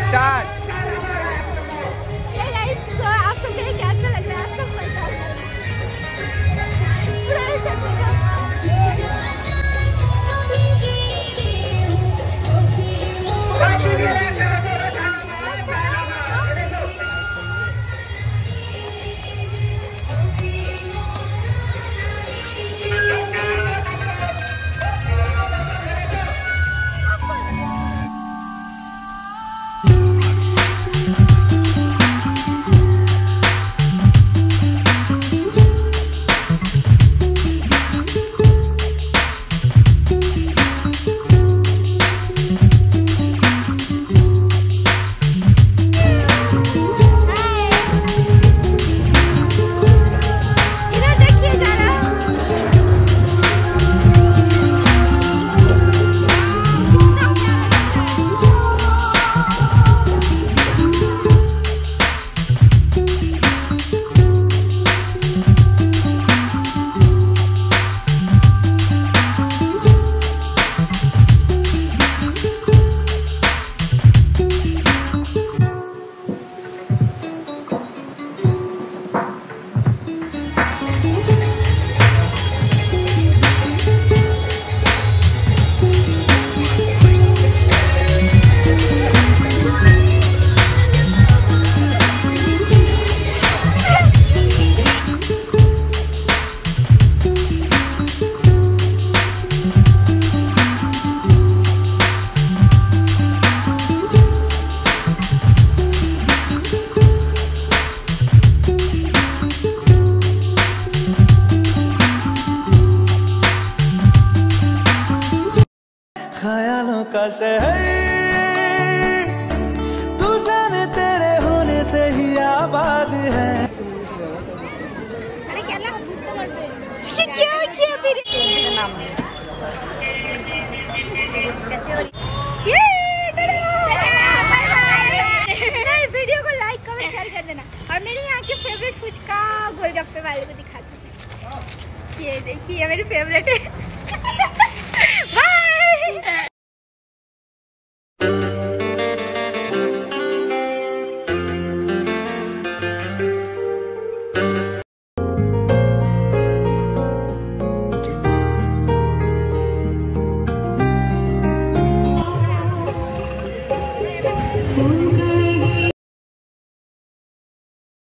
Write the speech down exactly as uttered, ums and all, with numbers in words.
Start. आप सब कैसा लग रहा है? आप सब ख्यालों का शहर तू जाने तेरे होने से ही आबाद है। अरे क्या ना क्या किया फिर ये वीडियो को लाइक कमेंट शेयर कर देना और मेरे यहाँ के फेवरेट फुचका गोलगप्पे वाले को दिखा देना। ये देखिए मेरी फेवरेट है। बाय। Ooh.